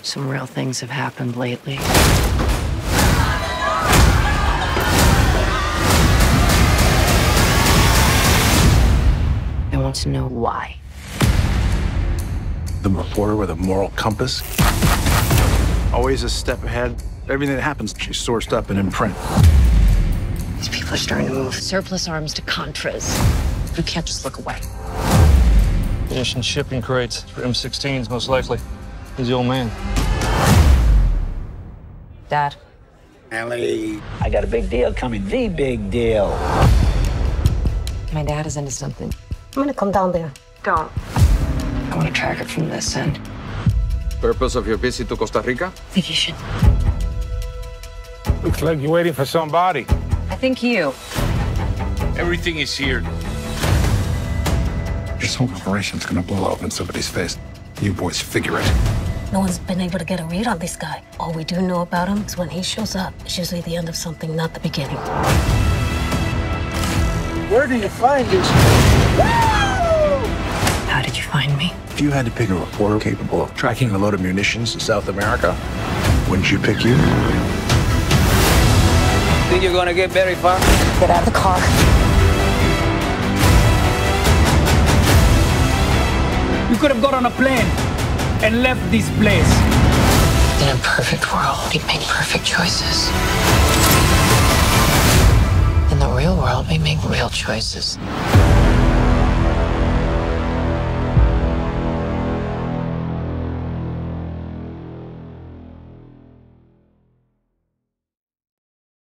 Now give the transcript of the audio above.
Some real things have happened lately. I want to know why. The reporter with a moral compass. Always a step ahead. Everything that happens, she's sourced up and in print. These people are starting to move surplus arms to Contras. You can't just look away. Fish and shipping crates for M16s, most likely. He's the old man. Dad. Ellie, I got a big deal coming. The big deal. My dad is into something. I'm gonna come down there. Don't. I want to track it from this end. Purpose of your visit to Costa Rica? Vacation. Looks like you're waiting for somebody. I think you. Everything is here. This whole operation's gonna blow up in somebody's face. You boys figure it. No one's been able to get a read on this guy. All we do know about him is when he shows up, it's usually the end of something, not the beginning. Where do you find this? How did you find me? If you had to pick a reporter capable of tracking a load of munitions in South America, wouldn't you pick you? Think you're gonna get very far? Get out of the car. You could have got on a plane and left this place. In a perfect world, we make perfect choices. In the real world, we make real choices.